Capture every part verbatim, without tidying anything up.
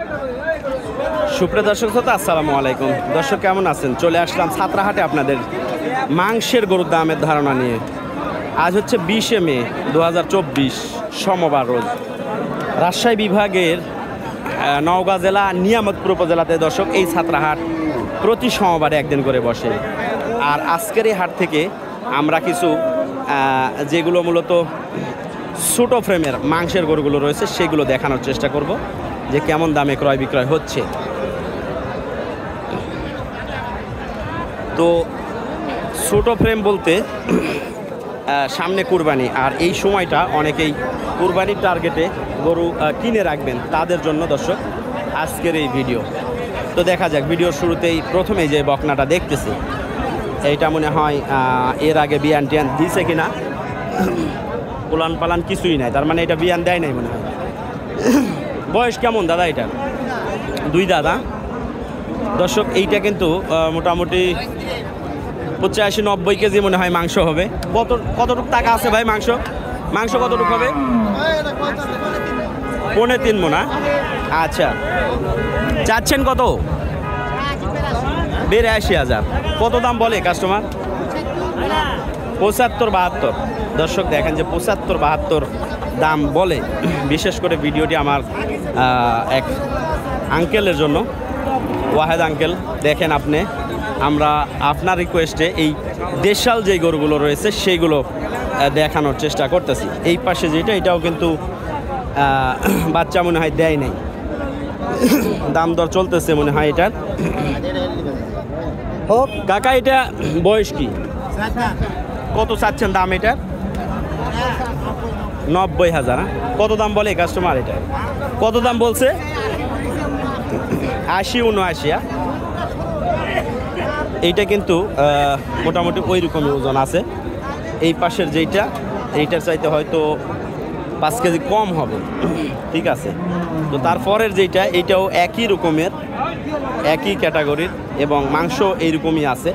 সুপ্রিয় দর্শক শ্রোতা, আসসালামু আলাইকুম। দর্শক কেমন আছেন? চলে আসলাম ছাত্রাহাটে আপনাদের মাংসের গরুর দামের ধারণা নিয়ে। আজ হচ্ছে বিশে মে দু হাজার চব্বিশ, সোমবার রোজ। রাজশাহী বিভাগের নওগাঁ জেলা নিয়ামতপুর উপজেলাতে দর্শক এই ছাত্রাহাট প্রতি সোমবারে একদিন করে বসে। আর আজকের এই হাট থেকে আমরা কিছু যেগুলো মূলত ছোটো ফ্রেমের মাংসের গরুগুলো রয়েছে সেগুলো দেখানোর চেষ্টা করব, যে কেমন দামে ক্রয় বিক্রয় হচ্ছে। তো ছোটো ফ্রেম বলতে সামনে কুরবানি, আর এই সময়টা অনেকেই কুরবানির টার্গেটে গরু কিনে রাখবেন, তাদের জন্য দর্শক আজকের এই ভিডিও। তো দেখা যাক, ভিডিওর শুরুতেই প্রথমেই যে বকনাটা দেখতেছি, এইটা মনে হয় এর আগে বিয়ান টিয়ান দিছে কিনা, পোলান পালান কিছুই নাই, তার মানে এটা বিয়ান দেয় নাই মনে হয়। বয়স কেমন দাদা এটা? দুই দাদা দর্শক। এইটা কিন্তু মোটামুটি পঁচাশি নব্বই কেজি মনে হয় মাংস হবে। কত কতটুকু টাকা আছে ভাই মাংস? মাংস কতটুকু হবে? পৌনে তিন মোনা। আচ্ছা, চাচ্ছেন কত? বিরাশি হাজার। কত দাম বলে কাস্টমার? পঁচাত্তর বাহাত্তর। দর্শক দেখেন যে পঁচাত্তর বাহাত্তর দাম বলে। বিশেষ করে ভিডিওটি আমার এক আঙ্কেলের জন্য, ওয়াহেদ আঙ্কেল। দেখেন আপনি, আমরা আপনার রিকোয়েস্টে এই দেশাল যেই গরুগুলো রয়েছে সেইগুলো দেখানোর চেষ্টা করতেছি। এই পাশে যেটা, এটাও কিন্তু বাচ্চা মনে হয় দেয় নাই, দাম দর চলতেছে মনে হয় এটার। হোক কাকা, এটা বয়স কি? কত চাচ্ছেন দাম এটার? নব্বই হাজার। কত দাম বলে কাস্টমার এটা? কত দাম বলছে? আশি উনআশি। এইটা কিন্তু মোটামুটি ওই রকমই ওজন আছে। এই পাশের যেইটা, এইটার চাইতে হয়তো পাঁচ কেজি কম হবে, ঠিক আছে। তো তারপরের যেইটা, এইটাও একই রকমের, একই ক্যাটাগরির, এবং মাংস এইরকমই আছে,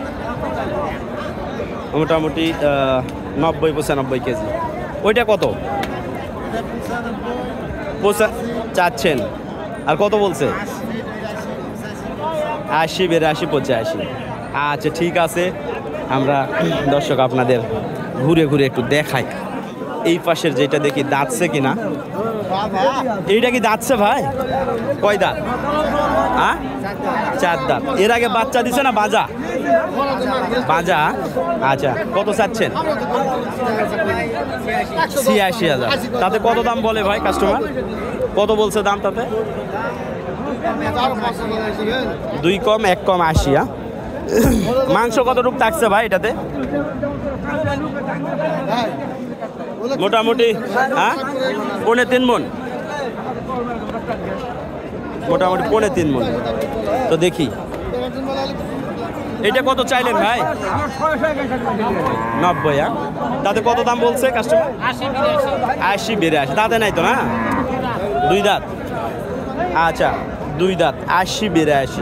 মোটামুটি নব্বই পঁচানব্বই কেজি। ওইটা কত পঁচা চাচ্ছেন? আর কত বলছে? আশি বিরাশি পঁচাশি। আচ্ছা ঠিক আছে, আমরা দর্শক আপনাদের ঘুরে ঘুরে একটু দেখাই। এই পাশের যেটা দেখি দাঁতছে কিনা। এইটা কি দাঁতছে ভাই? কয় দাঁত? হ্যাঁ, চার দাঁত। এর আগে বাচ্চা দিছে না বাজা? বাজা। আচ্ছা, কত চাচ্ছেন? ছিয়াশি হাজার। তাতে কত দাম বলে ভাই কাস্টমার? কত বলছে দাম তাতে? দুই কম এক কম আশি। মাংস কতটুকু থাকছে ভাই এটাতে? মোটামুটি হ্যাঁ পৌনে তিন মন, মোটামুটি পৌনে তিন মন। তো দেখি এটা কত চাইলেন ভাই? নব্বই। হ্যাঁ, তাতে কত দাম বলছে কাস্টমার? আশি বিরাশি। দাঁতে নাই তো না? দুই দাঁত। আচ্ছা, দুই দাঁত, আশি বিরাশি।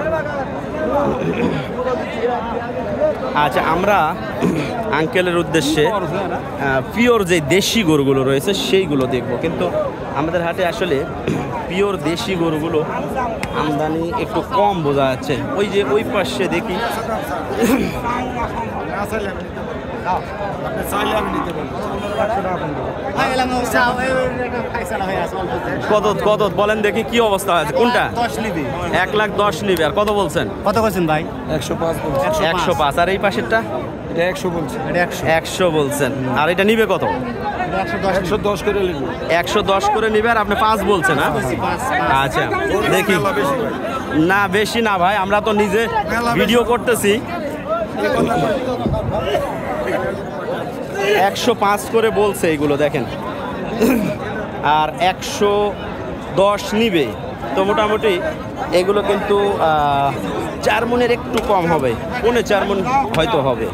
আচ্ছা, আমরা আঙ্কেলের উদ্দেশ্যে পিওর যে দেশি গরুগুলো রয়েছে সেইগুলো দেখব, কিন্তু আমাদের হাটে আসলে পিওর দেশি গরুগুলো আমদানি একটু কম বোঝা যাচ্ছে। ওই যে ওই পাশে দেখি কত কত বলেন দেখি, কি অবস্থা আছে? কোনটা? এক লাখ দশ নিবে। আর কত বলছেন? কত বলছেন ভাই? একশো পাঁচ। একশো পাঁচ। আর এই পাশেরটা? একশো বলছে। একশো বলছেন। আর এটা নিবে কত? একশো দশ করে নিবে। একশো দশ করে নিবে। আর আপনি পাঁচ বলছেন? না আচ্ছা দেখি। না বেশি না ভাই, আমরা তো নিজে ভিডিও করতেছি। একশো পাঁচ করে বলছে এইগুলো, দেখেন। আর একশো দশ নিবে। তো মোটামুটি এগুলো কিন্তু চার মনের একটু কম হবে, পৌনে চার মন হয়তো হবে।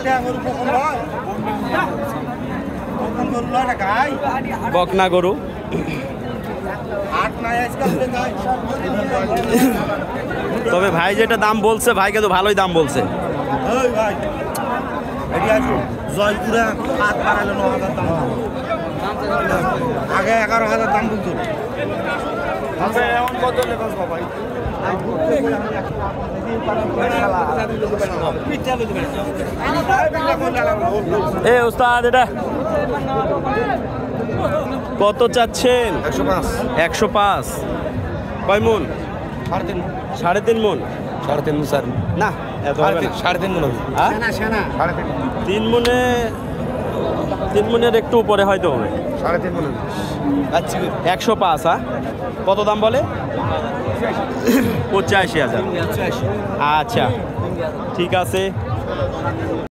বকনা গরু। তবে ভাই যেটা দাম বলছে, ভাই কিন্তু ভালোই দাম বলছে। আগে এগারো হাজার দাম বলতো। এমন কত লেখাস ভাই এ ওস্তাদ এটা কত চাচ্ছেন? একশো পাঁচ একশো পাঁচ। কয় মন? সাড়ে তিন সাড়ে তিন মন। সাড়ে তিন স্যার না এত হবে না। সাড়ে তিন মনে হবে হ্যাঁ? সাড়ে তিন তিন মনে তিন মনের একটু উপরে হয়তো হবে। সাড়ে তিন মনে হবে আচ্ছা একশো পাঁচ। হ্যাঁ, কত দাম বলে? পঁচাশি হাজার। আচ্ছা ঠিক আছে।